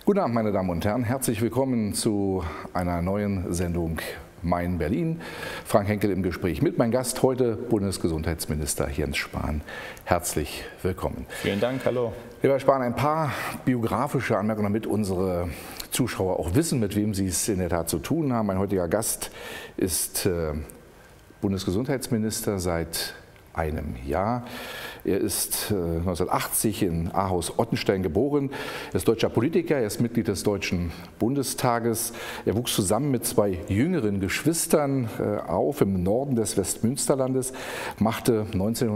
Guten Abend, meine Damen und Herren. Herzlich willkommen zu einer neuen Sendung Mein Berlin. Frank Henkel im Gespräch mit meinem Gast heute, Bundesgesundheitsminister Jens Spahn. Herzlich willkommen. Vielen Dank, hallo. Lieber Herr Spahn, ein paar biografische Anmerkungen, damit unsere Zuschauer auch wissen, mit wem sie es in der Tat zu tun haben. Mein heutiger Gast ist Bundesgesundheitsminister seit einem Jahr. Er ist 1980 in Ahaus-Ottenstein geboren. Er ist deutscher Politiker, er ist Mitglied des Deutschen Bundestages. Er wuchs zusammen mit zwei jüngeren Geschwistern auf im Norden des Westmünsterlandes, machte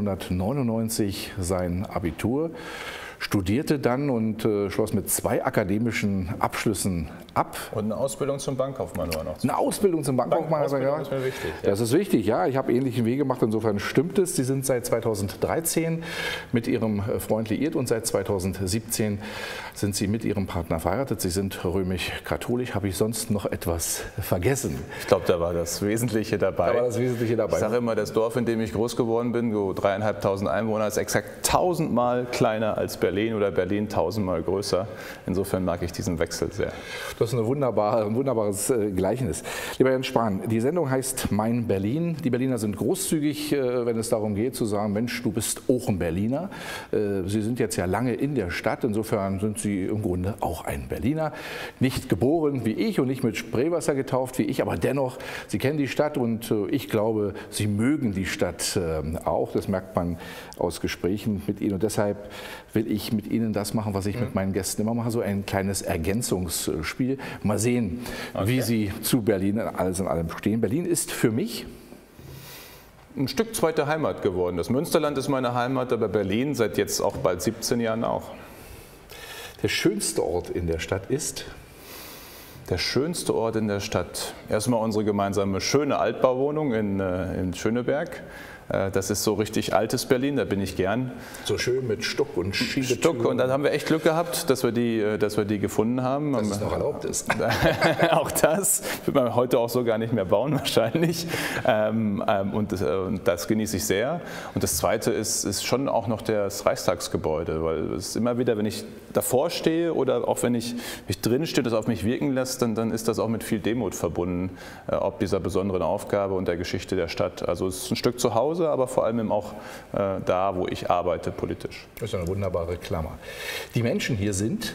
1999 sein Abitur, studierte dann und schloss mit 2 akademischen Abschlüssen ab. Und eine Ausbildung zum Bankkaufmann war noch. Eine Ausbildung zum Bankkaufmann, ist mir wichtig. Ja. Das ist wichtig, ja. Ich habe ähnlichen Weg gemacht, insofern stimmt es. Sie sind seit 2013 mit Ihrem Freund liiert und seit 2017 sind Sie mit Ihrem Partner verheiratet. Sie sind römisch-katholisch. Habe ich sonst noch etwas vergessen? Ich glaube, da war das Wesentliche dabei. Da war das Wesentliche dabei. Ich sage immer, das Dorf, in dem ich groß geworden bin, so 3.500 Einwohner, ist exakt 1000-mal kleiner als Berlin oder Berlin 1000-mal größer. Insofern mag ich diesen Wechsel sehr. Das ist ein wunderbares Gleichnis. Lieber Jens Spahn, die Sendung heißt Mein Berlin. Die Berliner sind großzügig, wenn es darum geht zu sagen, Mensch, du bist auch ein Berliner. Sie sind jetzt ja lange in der Stadt, insofern sind Sie im Grunde auch ein Berliner. Nicht geboren wie ich und nicht mit Spreewasser getauft wie ich, aber dennoch, Sie kennen die Stadt und ich glaube, Sie mögen die Stadt auch. Das merkt man aus Gesprächen mit Ihnen und deshalb will ich mit Ihnen das machen, was ich mit meinen Gästen immer mache, so ein kleines Ergänzungsspiel. Mal sehen, wie Sie zu Berlin alles in allem stehen. Berlin ist für mich ein Stück zweite Heimat geworden. Das Münsterland ist meine Heimat, aber Berlin seit jetzt auch bald 17 Jahren auch. Der schönste Ort in der Stadt ist? Der schönste Ort in der Stadt. Erstmal unsere gemeinsame schöne Altbauwohnung in Schöneberg. Das ist so richtig altes Berlin, da bin ich gern. So schön mit Stuck und Schiebetüren. Stuck, und dann haben wir echt Glück gehabt, dass wir die gefunden haben. Dass es noch erlaubt ist. Auch das wird man heute auch so gar nicht mehr bauen wahrscheinlich. Und das genieße ich sehr. Und das Zweite ist schon auch noch das Reichstagsgebäude, weil es immer wieder, wenn ich davor stehe oder auch wenn ich mich drin stehe, das auf mich wirken lässt, dann ist das auch mit viel Demut verbunden, ob dieser besonderen Aufgabe und der Geschichte der Stadt. Also es ist ein Stück zu Hause, aber vor allem auch da, wo ich arbeite, politisch. Das ist eine wunderbare Klammer. Die Menschen hier sind?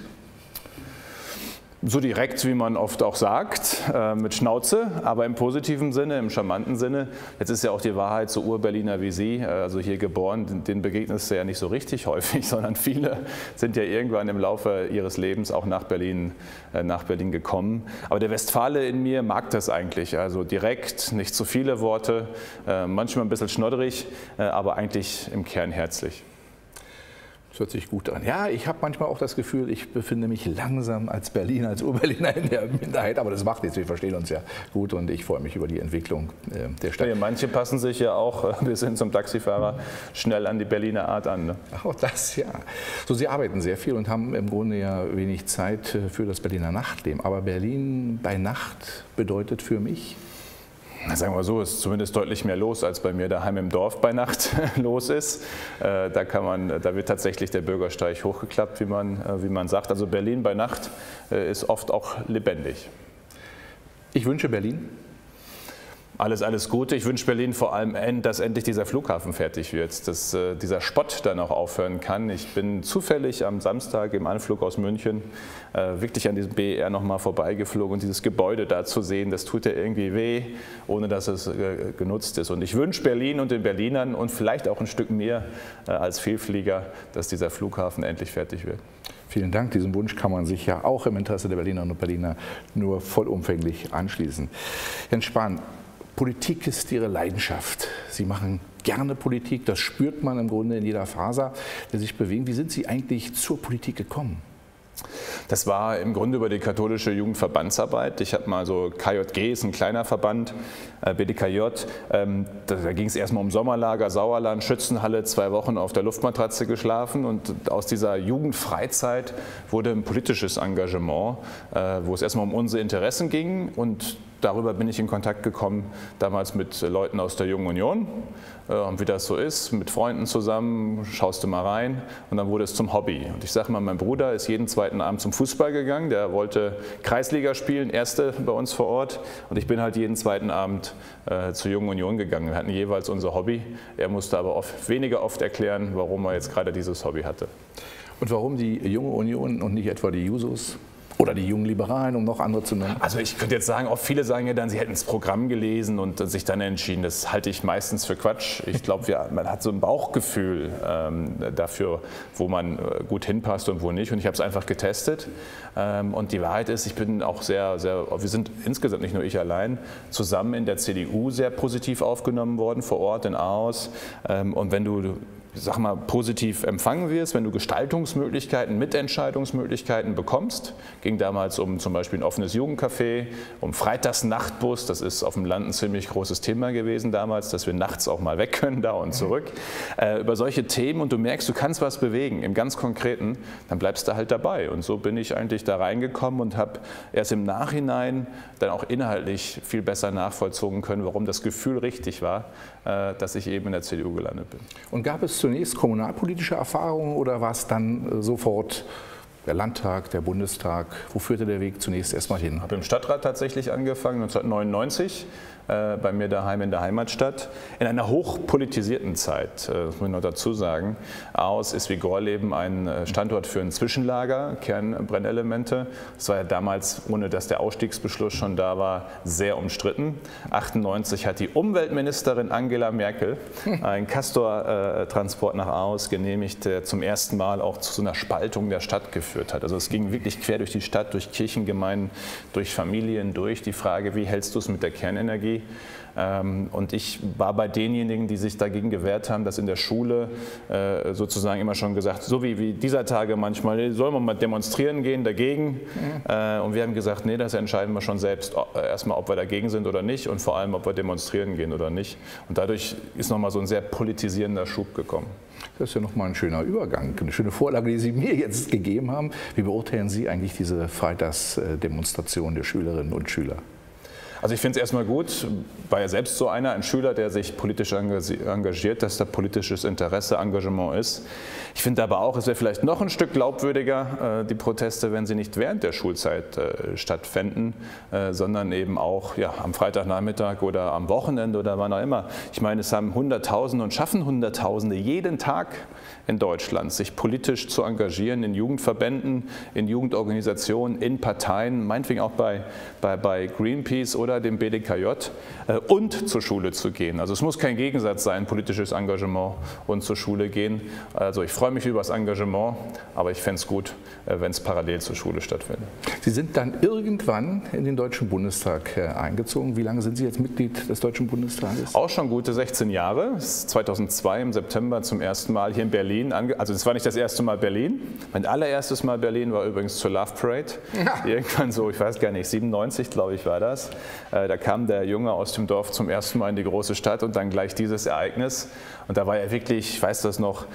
So direkt, wie man oft auch sagt, mit Schnauze, aber im positiven Sinne, im charmanten Sinne. Jetzt ist ja auch die Wahrheit, so Ur-Berliner wie Sie, also hier geboren, denen begegnest du ja nicht so richtig häufig, sondern viele sind ja irgendwann im Laufe ihres Lebens auch nach Berlin gekommen. Aber der Westfale in mir mag das eigentlich, also direkt, nicht zu viele Worte, manchmal ein bisschen schnodderig, aber eigentlich im Kern herzlich. Das hört sich gut an. Ja, ich habe manchmal auch das Gefühl, ich befinde mich langsam als Berliner, als Ur-Berliner in der Minderheit, aber das macht nichts, wir verstehen uns ja gut und ich freue mich über die Entwicklung der Stadt. Ja, manche passen sich ja auch bis hin zum Taxifahrer schnell an die Berliner Art an. Ne? Auch das, ja. So, Sie arbeiten sehr viel und haben im Grunde ja wenig Zeit für das Berliner Nachtleben, aber Berlin bei Nacht bedeutet für mich? Sagen wir so, ist zumindest deutlich mehr los, als bei mir daheim im Dorf bei Nacht los ist. Da wird tatsächlich der Bürgersteig hochgeklappt, wie man sagt. Also Berlin bei Nacht ist oft auch lebendig. Ich wünsche Berlin alles Gute. Ich wünsche Berlin vor allem, dass endlich dieser Flughafen fertig wird, dass dieser Spott dann auch aufhören kann. Ich bin zufällig am Samstag im Anflug aus München wirklich an diesem BER nochmal vorbeigeflogen und dieses Gebäude da zu sehen, das tut ja irgendwie weh, ohne dass es genutzt ist. Und ich wünsche Berlin und den Berlinern und vielleicht auch ein Stück mehr als Vielflieger, dass dieser Flughafen endlich fertig wird. Vielen Dank. Diesem Wunsch kann man sich ja auch im Interesse der Berlinerinnen und Berliner nur vollumfänglich anschließen. Jens Spahn, Politik ist Ihre Leidenschaft. Sie machen gerne Politik, das spürt man im Grunde in jeder Faser, der sich bewegt. Wie sind Sie eigentlich zur Politik gekommen? Das war im Grunde über die katholische Jugendverbandsarbeit. Ich habe mal so, KJG ist ein kleiner Verband, BDKJ, da ging es erstmal um Sommerlager, Sauerland, Schützenhalle, 2 Wochen auf der Luftmatratze geschlafen und aus dieser Jugendfreizeit wurde ein politisches Engagement, wo es erstmal um unsere Interessen ging und darüber bin ich in Kontakt gekommen, damals mit Leuten aus der Jungen Union. Und wie das so ist, mit Freunden zusammen, schaust du mal rein und dann wurde es zum Hobby. Und ich sage mal, mein Bruder ist jeden zweiten Abend zum Fußball gegangen, der wollte Kreisliga spielen, erste bei uns vor Ort. Und ich bin halt jeden zweiten Abend zur Jungen Union gegangen. Wir hatten jeweils unser Hobby. Er musste aber weniger oft erklären, warum er jetzt gerade dieses Hobby hatte. Und warum die Junge Union und nicht etwa die Jusos? Oder die jungen Liberalen, um noch andere zu nennen? Also ich könnte jetzt sagen, auch viele sagen ja dann, sie hätten das Programm gelesen und sich dann entschieden. Das halte ich meistens für Quatsch. Ich glaube, man hat so ein Bauchgefühl dafür, wo man gut hinpasst und wo nicht. Und ich habe es einfach getestet. Und die Wahrheit ist, ich bin auch wir sind insgesamt, nicht nur ich allein, zusammen in der CDU sehr positiv aufgenommen worden, vor Ort in Ahaus. Und wenn du sag mal, positiv empfangen wirst, wenn du Gestaltungsmöglichkeiten, Mitentscheidungsmöglichkeiten bekommst. Ging damals um zum Beispiel ein offenes Jugendcafé, um Freitagsnachtbus, das ist auf dem Land ein ziemlich großes Thema gewesen damals, dass wir nachts auch mal weg können, da und zurück. Über solche Themen und du merkst, du kannst was bewegen, im ganz Konkreten, dann bleibst du halt dabei. Und so bin ich eigentlich da reingekommen und habe erst im Nachhinein dann auch inhaltlich viel besser nachvollzogen können, warum das Gefühl richtig war, dass ich eben in der CDU gelandet bin. Und gab es zunächst kommunalpolitische Erfahrungen oder war es dann sofort der Landtag, der Bundestag? Wo führte der Weg zunächst erstmal hin? Ich habe im Stadtrat tatsächlich angefangen, 1999. Bei mir daheim in der Heimatstadt, in einer hochpolitisierten Zeit, das muss ich noch dazu sagen. Ahaus ist wie Gorleben ein Standort für ein Zwischenlager, Kernbrennelemente. Das war ja damals, ohne dass der Ausstiegsbeschluss schon da war, sehr umstritten. 1998 hat die Umweltministerin Angela Merkel einen Castor-Transport nach Ahaus genehmigt, der zum ersten Mal auch zu so einer Spaltung der Stadt geführt hat. Also es ging wirklich quer durch die Stadt, durch Kirchengemeinden, durch Familien, durch die Frage, wie hältst du es mit der Kernenergie? Und ich war bei denjenigen, die sich dagegen gewehrt haben, dass in der Schule sozusagen immer schon gesagt, so wie dieser Tage manchmal, sollen wir mal demonstrieren gehen dagegen? Und wir haben gesagt, nee, das entscheiden wir schon selbst, erstmal, ob wir dagegen sind oder nicht und vor allem, ob wir demonstrieren gehen oder nicht. Und dadurch ist nochmal so ein sehr politisierender Schub gekommen. Das ist ja nochmal ein schöner Übergang, eine schöne Vorlage, die Sie mir jetzt gegeben haben. Wie beurteilen Sie eigentlich diese Freitagsdemonstration der Schülerinnen und Schüler? Also ich finde es erstmal gut, war ja selbst so ein Schüler, der sich politisch engagiert, dass da politisches Interesse, Engagement ist. Ich finde aber auch, es wäre vielleicht noch ein Stück glaubwürdiger, die Proteste, wenn sie nicht während der Schulzeit stattfänden, sondern eben auch ja, am Freitagnachmittag oder am Wochenende oder wann auch immer. Ich meine, es haben Hunderttausende und schaffen Hunderttausende jeden Tag in Deutschland, sich politisch zu engagieren, in Jugendverbänden, in Jugendorganisationen, in Parteien, meinetwegen auch bei Greenpeace oder dem BDKJ und zur Schule zu gehen. Also es muss kein Gegensatz sein, politisches Engagement und zur Schule gehen. Also ich freue mich über das Engagement, aber ich fände es gut, wenn es parallel zur Schule stattfindet. Sie sind dann irgendwann in den Deutschen Bundestag eingezogen. Wie lange sind Sie jetzt Mitglied des Deutschen Bundestages? Auch schon gute 16 Jahre. 2002 im September zum ersten Mal hier in Berlin. Also es war nicht das erste Mal Berlin. Mein allererstes Mal Berlin war übrigens zur Love Parade. Ja. Irgendwann so, ich weiß gar nicht, 97 glaube ich war das. Da kam der Junge aus dem Dorf zum ersten Mal in die große Stadt und dann gleich dieses Ereignis. Und da war er wirklich, ich weiß das noch,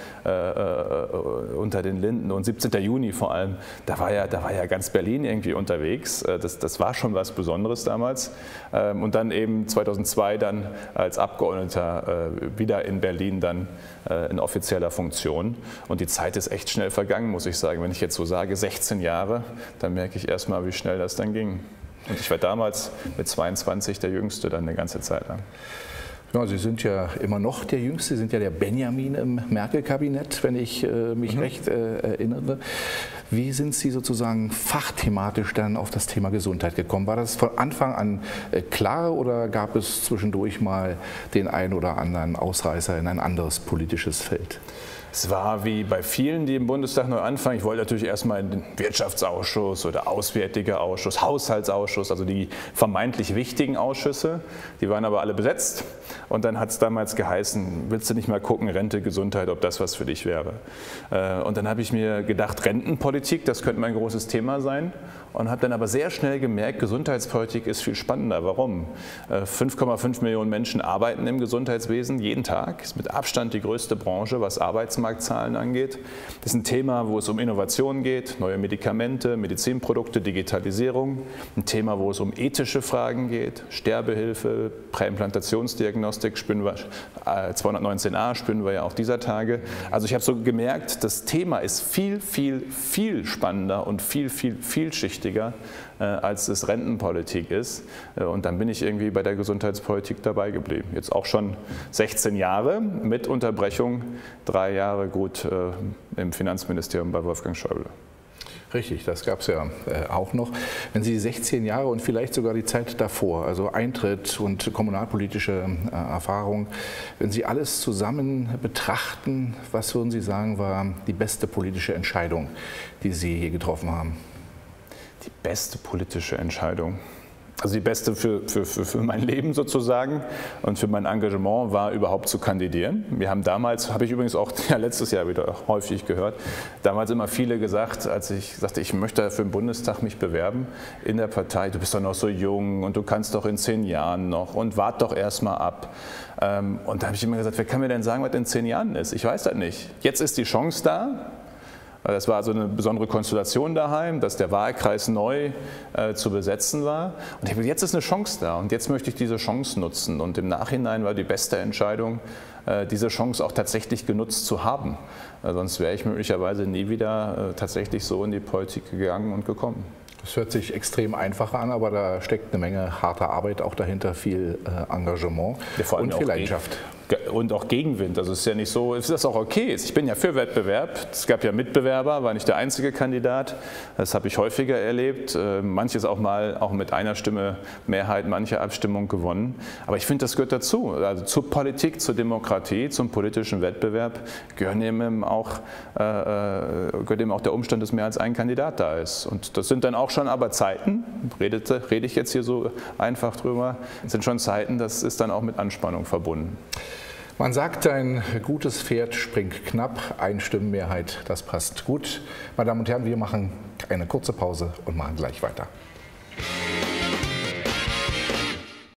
unter den Linden und 17. Juni vor allem, da war ja ganz Berlin irgendwie unterwegs. Das war schon was Besonderes damals. Und dann eben 2002 dann als Abgeordneter wieder in Berlin dann in offizieller Funktion. Und die Zeit ist echt schnell vergangen, muss ich sagen. Wenn ich jetzt so sage, 16 Jahre, dann merke ich erstmal, wie schnell das dann ging. Und ich war damals mit 22 der Jüngste dann eine ganze Zeit lang. Ja, Sie sind ja immer noch der Jüngste, Sie sind ja der Benjamin im Merkel-Kabinett, wenn ich mich recht erinnere. Wie sind Sie sozusagen fachthematisch dann auf das Thema Gesundheit gekommen? War das von Anfang an klar oder gab es zwischendurch mal den einen oder anderen Ausreißer in ein anderes politisches Feld? Es war wie bei vielen, die im Bundestag neu anfangen. Ich wollte natürlich erstmal in den Wirtschaftsausschuss oder Auswärtiger Ausschuss, Haushaltsausschuss, also die vermeintlich wichtigen Ausschüsse. Die waren aber alle besetzt. Und dann hat es damals geheißen, willst du nicht mal gucken, Rente, Gesundheit, ob das was für dich wäre. Und dann habe ich mir gedacht, Rentenpolitik Rentenpolitik, das könnte mein großes Thema sein. Und habe dann aber sehr schnell gemerkt, Gesundheitspolitik ist viel spannender. Warum? 5,5 Millionen Menschen arbeiten im Gesundheitswesen jeden Tag. Ist mit Abstand die größte Branche, was Arbeitsmarktzahlen angeht. Das ist ein Thema, wo es um Innovation geht, neue Medikamente, Medizinprodukte, Digitalisierung. Ein Thema, wo es um ethische Fragen geht, Sterbehilfe, Präimplantationsdiagnostik, 219a spüren wir ja auch dieser Tage. Also ich habe so gemerkt, das Thema ist viel, viel, viel spannender und viel, viel, vielschichtiger, als es Rentenpolitik ist. Und dann bin ich irgendwie bei der Gesundheitspolitik dabei geblieben. Jetzt auch schon 16 Jahre mit Unterbrechung, 3 Jahre gut im Finanzministerium bei Wolfgang Schäuble. Richtig, das gab es ja auch noch. Wenn Sie 16 Jahre und vielleicht sogar die Zeit davor, also Eintritt und kommunalpolitische Erfahrung, wenn Sie alles zusammen betrachten, was würden Sie sagen, war die beste politische Entscheidung, die Sie hier getroffen haben? Die beste politische Entscheidung. Also die beste für mein Leben sozusagen und für mein Engagement war überhaupt zu kandidieren. Wir haben damals, habe ich übrigens auch letztes Jahr wieder häufig gehört, damals immer viele gesagt, als ich sagte, ich möchte für den Bundestag mich bewerben in der Partei, du bist doch noch so jung und du kannst doch in 10 Jahren noch und wart doch erst mal ab. Und da habe ich immer gesagt, wer kann mir denn sagen, was in 10 Jahren ist? Ich weiß das nicht. Jetzt ist die Chance da. Das war also eine besondere Konstellation daheim, dass der Wahlkreis neu zu besetzen war. Und ich habe gesagt, jetzt ist eine Chance da und jetzt möchte ich diese Chance nutzen. Und im Nachhinein war die beste Entscheidung, diese Chance auch tatsächlich genutzt zu haben. Sonst wäre ich möglicherweise nie wieder tatsächlich so in die Politik gegangen und gekommen. Das hört sich extrem einfach an, aber da steckt eine Menge harter Arbeit auch dahinter, viel Engagement und viel Leidenschaft. Und auch Gegenwind. Also es ist ja nicht so, ist das auch okay. Ich bin ja für Wettbewerb. Es gab ja Mitbewerber, war nicht der einzige Kandidat. Das habe ich häufiger erlebt. Manches auch mal auch mit einer Stimme Mehrheit, manche Abstimmung gewonnen. Aber ich finde, das gehört dazu. Also zur Politik, zur Demokratie, zum politischen Wettbewerb gehört eben auch der Umstand, dass mehr als ein Kandidat da ist. Und das sind dann auch schon aber Zeiten, rede ich jetzt hier so einfach drüber, sind schon Zeiten, das ist dann auch mit Anspannung verbunden. Man sagt, ein gutes Pferd springt knapp, Einstimmenmehrheit, das passt gut. Meine Damen und Herren, wir machen eine kurze Pause und machen gleich weiter.